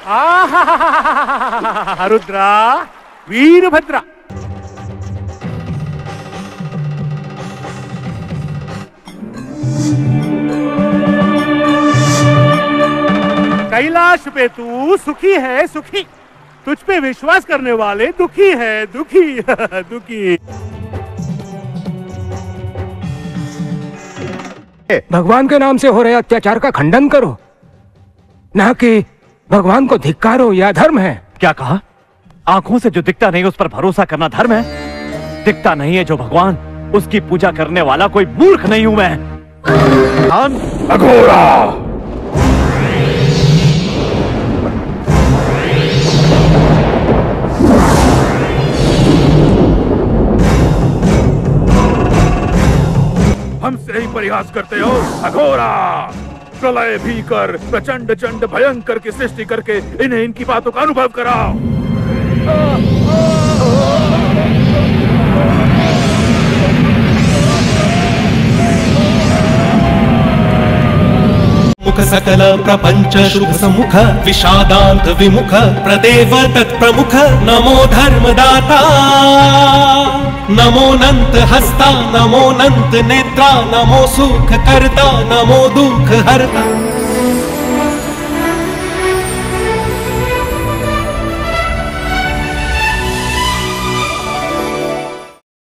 रुद्रा, वीरभद्रा, कैलाश पे तू सुखी है सुखी, तुझ पे विश्वास करने वाले दुखी है दुखी दुखी। भगवान के नाम से हो रहे अत्याचार का खंडन करो, ना कि भगवान को धिक्कारो। यह धर्म है। क्या कहा? आंखों से जो दिखता नहीं उस पर भरोसा करना धर्म है? दिखता नहीं है जो भगवान, उसकी पूजा करने वाला कोई मूर्ख नहीं हूं मैं। अघोरा, हमसे ही परिहास करते हो? अघोरा, प्रलय भीकर प्रचंड चंड भयंकर की सृष्टि करके इन्हें इनकी बातों का अनुभव कराओ। मुख सकल प्रपंच शुभ समुख, विषादांत विमुख प्रदेव तत्प्रमुख। नमो धर्मदाता, नमो नंत हस्ता, नमो नंत नेत्रा, नमो सुख करता, नमो दुख हरता।